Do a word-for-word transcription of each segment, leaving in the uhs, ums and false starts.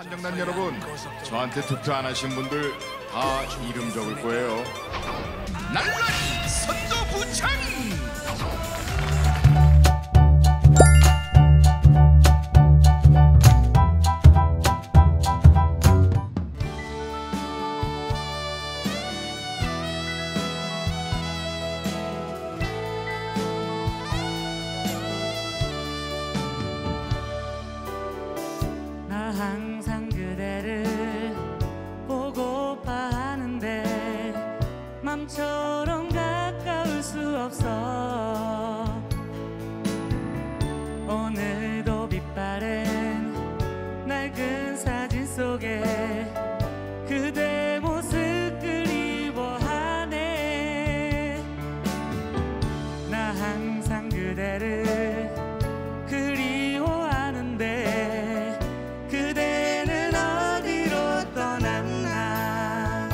한정단 여러분, 저한테 투표 안 하신 분들 다 이름 적을 거예요. 날라리 선도부창! 항상 그대를 보고파 하는데 맘처럼 가까울 수 없어. 오늘도 빛바랜 낡은 사진 속에 그대 모습 그리워하네. 나 항상 그대를 그리워하는데 그대는 어디로 떠났나.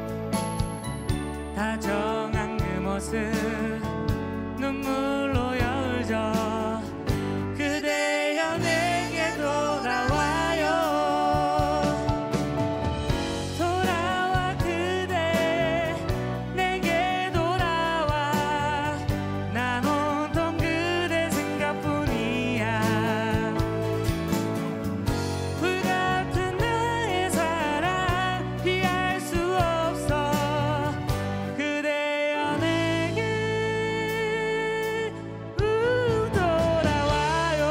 다정한 그 모습 눈물로 여울져 그대여 내게 돌아와요. 돌아와 그대 내게 돌아와. 난 온통 그대 생각뿐이야. 불같은 나의 사랑 피할 수 없어. 그대여 내게 우 돌아와요.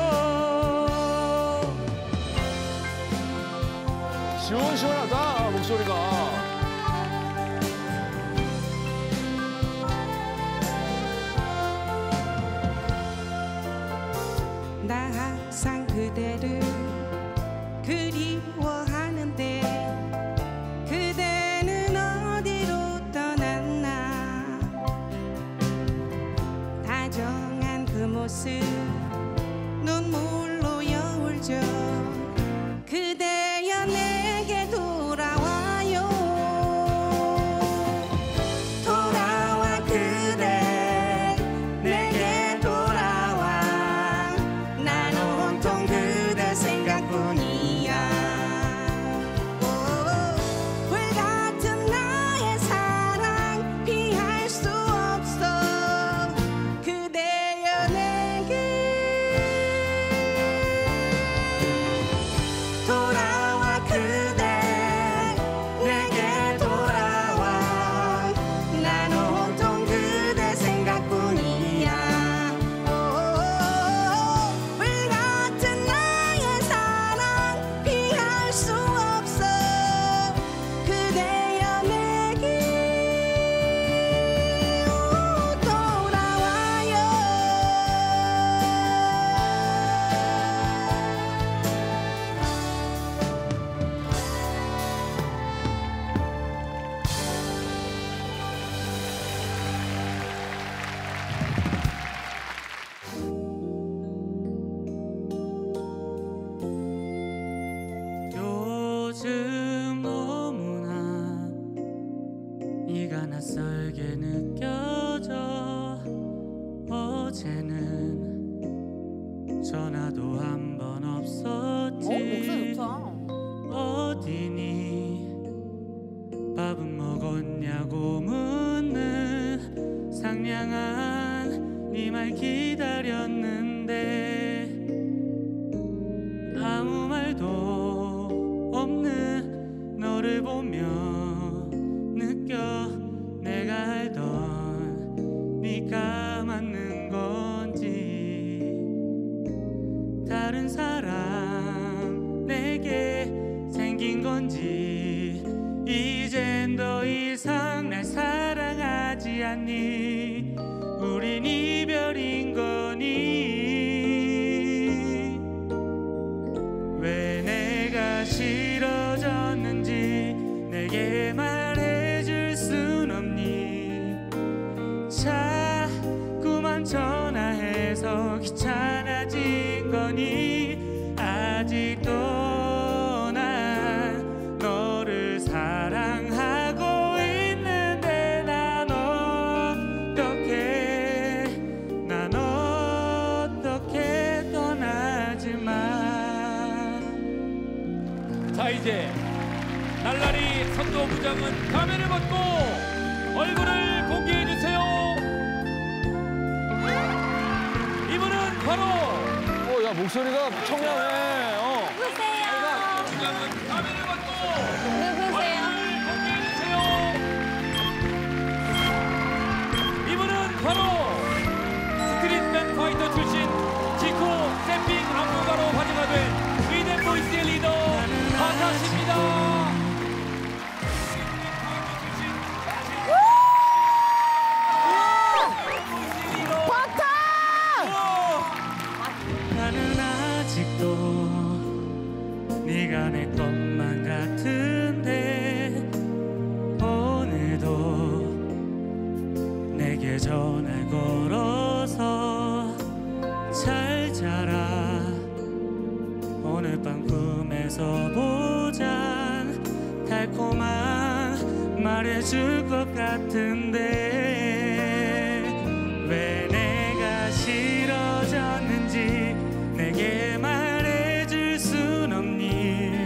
시원시원하다 목소리가. 나 항상 그대를 그리워하는데 그대는 어디로 떠났나. 다정한 그 모습 눈물로 여울져 그대여 내게 돌아와요. 돌아와 그대 내게 돌아와. 난 온통 그대 생각뿐이야. 오, 불같은 나의 사랑 피할 수 없어. 그대여 내게 돌아와 그대 내게 돌아와. 난 온통 그대 생각뿐이야. 오, 불같은 나의 사랑 피할 수 없어. 그대여 내게 돌아와요. 요즘 너무나 네가 낯설게 느껴져. 어제는 전화도 한 번 없었지. 목소리 좋다. 어디니 밥은 먹었냐고 묻는 상냥한 네 말 기다렸는데 아무 말도 없는 너를 보며 느껴 내가 알던 네가 맞는 건지. 다른 사람 내게 생긴 건지 이젠 더 이상 날 사랑하지 않니. 우린 이별인 거니. 왜 내가 싫어졌는지 내게 말해줄 순 없니. 자꾸만 전화해서 귀찮아진 거니. 아직도 난 너를 사랑하고 있는데 난 어떻게 자, 이제 날라리 선도 부장은 가면을 벗고 얼굴을 공개해 주세요. 이분은 바로 어, 야 목소리가 청량해. 어. 누구세요? 부장은 가면을 벗고 누구세요? 얼굴을 공개해 주세요. 이분은 바로 스트릿맨 파이터 출신 지코 샘핑 안무가로 화제가 된 위덴 보이스의 리더 바타씨입니다. 나는 아직도 네가 내 것만 같은데 오늘도 내게 전화 걸어서 잘 자라 오늘 밤 꿈에서 보자 달콤한 말해줄 것 같은데 왜 내가 싫어졌는지 내게 말해줄 순 없니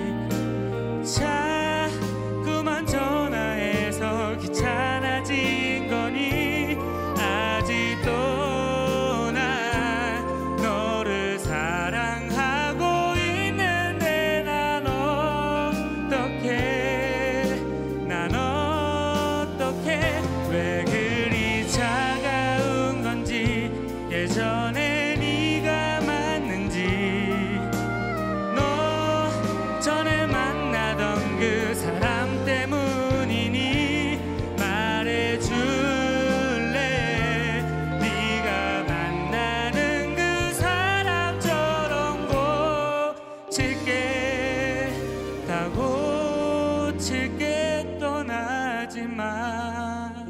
자꾸만 전화해서 귀찮아진 거니 아직도 난 너를 사랑하고 있는데 난 어떡해 난 어떡해 왜 그리 차가운 건지 예전에 네가 맞는지 너 전에 만나던 그 사람 때문이니 말해줄래 네가 만나는 그 사람처럼 고칠게 다 고칠게 떠나지 마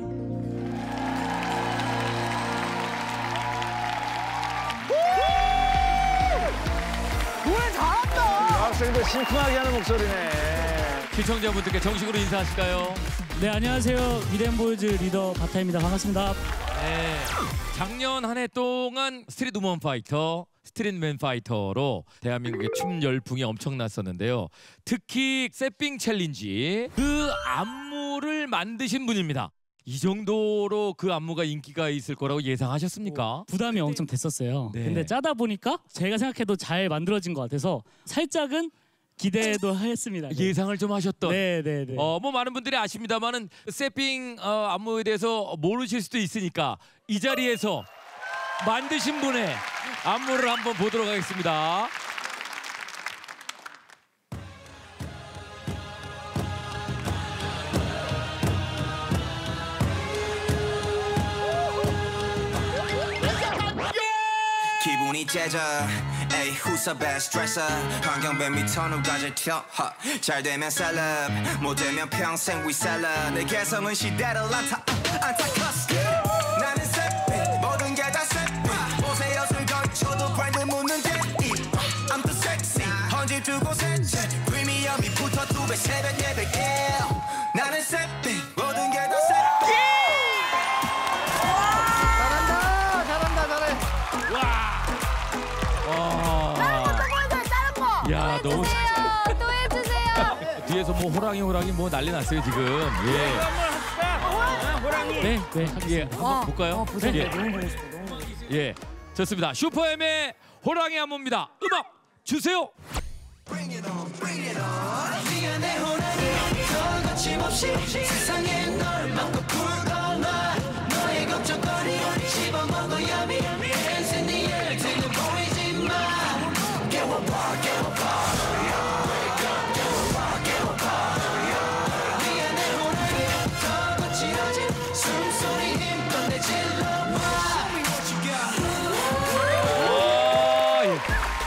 노래 잘한다. 학생들 심쿵하게 하는 목소리네. 시청자분들께 정식으로 인사하실까요? 네 안녕하세요 위덴보이즈 리더 바타입니다 반갑습니다 네. 작년 한 해 동안 스트릿 우먼 파이터, 스트릿맨 파이터로 대한민국의 춤 열풍이 엄청났었는데요. 특히 세핑 챌린지 그 안무를 만드신 분입니다. 이 정도로 그 안무가 인기가 있을 거라고 예상하셨습니까? 부담이 엄청 됐었어요 네. 근데 짜다 보니까 제가 생각해도 잘 만들어진 것 같아서 살짝은 기대도 했습니다 네. 예상을 좀 하셨던. 네네네 어, 뭐 많은 분들이 아십니다만은 세핑 어, 안무에 대해서 모르실 수도 있으니까 이 자리에서 만드신 분의 안무를 한번 보도록 하겠습니다. 기분이 째져 에이 who's the best dresser 환경배 밑터 누가 제일 튀어 잘 되면 셀럽 못 되면 평생 we seller 내 개성은 시대를 안타 안타커스 나는 세핑 모든 게 다 세핑 옷에 엿을 걸쳐도 브랜드 묻는데 I'm too sexy 헌집 두 곳에 프리미엄이 붙어 두 배 세 배 네 배 yeah 나는 세핑 모든 게 다 세핑 잘한다, 잘한다, 잘해. 야, 너무 또 해주세요. 뒤에서 뭐 호랑이 호랑이 뭐 난리 났어요 지금. 예. 네, 네, 예, 하겠습니다. 한번 볼까요? 어, 보세요. 예. 너무 보고 싶어. 너무 보고 싶어. 예, 좋습니다. 슈퍼엠의 호랑이 안무입니다. 음악 주세요. Bring it on, bring it on. 네가 내 호랑이 더 거침없이 세상에 널 막고 불어놔 너의 걱정거리 집어먹어야 미 Hands in the air 지금 보이지 마 깨워봐 깨워봐 Wake up 깨워봐 깨워봐 네가 내 호랑이 더 거칠어진 숨소리 힘껏 내질러봐 Show me what you got 오, 예.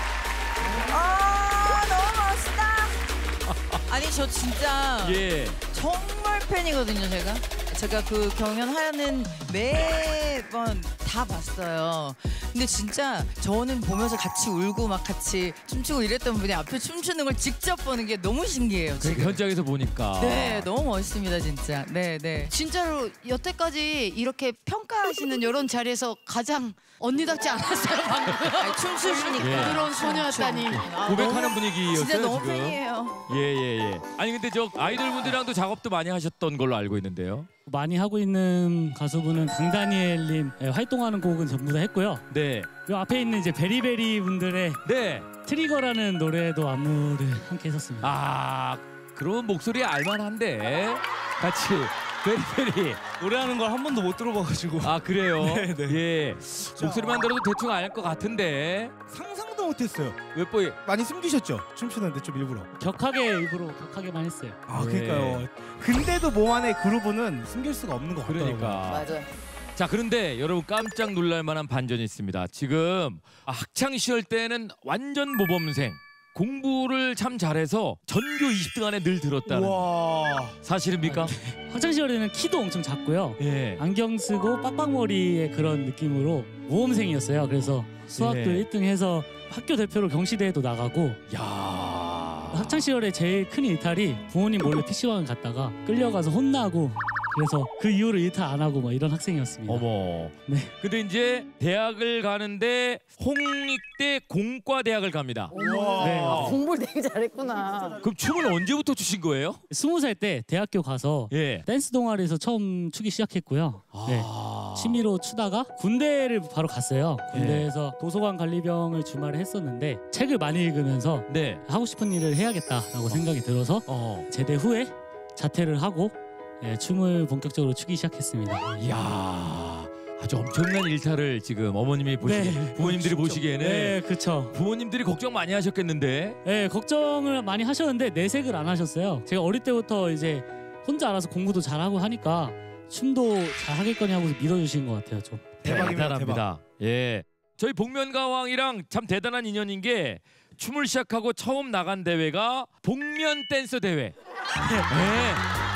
아 너무 멋있다. 아니 저 진짜 예. 정말 팬이거든요 제가. 제가 그 경연하는 매번 다 봤어요. 근데 진짜 저는 보면서 같이 울고 막 같이 춤추고 이랬던 분이 앞에 춤추는 걸 직접 보는 게 너무 신기해요. 그 지금. 현장에서 보니까. 네, 너무 멋있습니다, 진짜. 네, 네. 진짜로 여태까지 이렇게 평가하시는 이런 자리에서 가장 언니답지 않았어요 방금. 아니, 춤추시니까. 예. 부드러운 소녀였다니. 아, 고백하는 너무- 분위기였어요 진짜 너무 지금. 팬이에요. 예예 예. 아니 근데 저 아이돌 분들이랑도 작업도 많이 하셨던 걸로 알고 있는데요. 많이 하고 있는 가수분은 강다니엘님 예, 활동하는 곡은 전부 다 했고요. 네. 요 앞에 있는 이제 베리베리 분들의 네. 트리거라는 노래도 안무를 함께 했었습니다. 아 그런 목소리 알만한데 같이 베리베리. 노래하는 걸 한 번도 못 들어봐가지고 아 그래요? 네, 네. 예. 목소리만 들어도 대충 알 것 같은데. 상상도 못했어요. 왜 뽀이? 많이 숨기셨죠? 춤추는데 좀 일부러. 격하게 일부러 격하게만 했어요. 아 네. 그러니까요. 근데도 몽환의 그루브는 숨길 수가 없는 것 같더라고요. 그러니까. 맞아요. 자 그런데 여러분 깜짝 놀랄 만한 반전이 있습니다. 지금 학창 시절 때는 완전 모범생. 공부를 참 잘해서 전교 이십 등 안에 늘 들었다는. 와. 사실입니까? 학창 시절에는 키도 엄청 작고요. 예. 안경 쓰고 빡빡머리의 그런 느낌으로 모범생이었어요. 그래서 수학도 예. 일 등 해서 학교 대표로 경시대회도 나가고 야. 학창 시절에 제일 큰 일탈이 부모님 몰래 피시방 갔다가 끌려가서 혼나고 그래서 그 이후로 일탈 안 하고 막 이런 학생이었습니다. 어머. 네. 근데 이제 대학을 가는데 홍익대 공과대학을 갑니다. 와. 네. 공부를 되게 잘했구나. 그럼 춤을 언제부터 추신 거예요? 스무 살 때 대학교 가서 예. 댄스 동아리에서 처음 추기 시작했고요. 네. 아. 취미로 추다가 군대를 바로 갔어요. 예. 군대에서 도서관 관리병을 주말에 했었는데 책을 많이 읽으면서 네. 하고 싶은 일을 해야겠다라고 생각이 들어서 어. 제대 후에 자퇴를 하고 예, 춤을 본격적으로 추기 시작했습니다. 이야. 아주 엄청난 일탈을 지금 어머님이 보시기, 네. 부모님들이 보시기에는 네, 그렇죠. 부모님들이 걱정 많이 하셨겠는데. 네, 걱정을 많이 하셨는데 내색을 안 하셨어요. 제가 어릴 때부터 이제 혼자 알아서 공부도 잘하고 하니까 춤도 잘하겠거니 하고 믿어주신 것 같아요, 좀. 대박입니다, 대단합니다. 예. 저희 복면가왕이랑 참 대단한 인연인 게 춤을 시작하고 처음 나간 대회가 복면 댄서 대회. 네.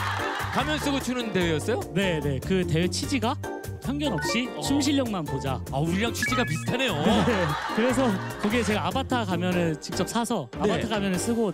가면 쓰고 추는 대회였어요? 네, 네. 그 대회 취지가 편견 없이 춤 실력만 보자. 아 우리랑 취지가 비슷하네요. 네, 그래서 거기에 제가 아바타 가면을 직접 사서 네. 아바타 가면을 쓰고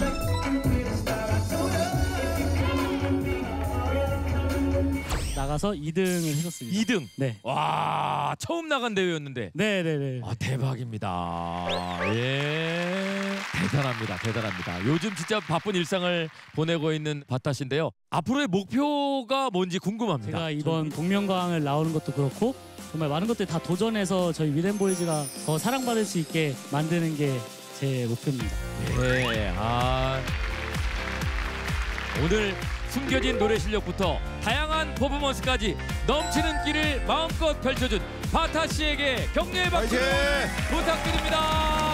나가서 이 등을 했었습니다. 이 등. 네. 와 처음 나간 대회였는데. 네, 네, 네. 아 대박입니다. 예. 대단합니다. 대단합니다. 요즘 진짜 바쁜 일상을 보내고 있는 바타신데요. 앞으로의 목표가 뭔지 궁금합니다. 제가 이번 복면가왕을 나오는 것도 그렇고 정말 많은 것들 다 도전해서 저희 위덴보이즈가 더 사랑받을 수 있게 만드는 게 제 목표입니다. 예. 아 오늘 숨겨진 노래 실력부터 다양한 퍼포먼스까지 넘치는 끼를 마음껏 펼쳐준 바타 씨에게 격려의 박수 부탁드립니다.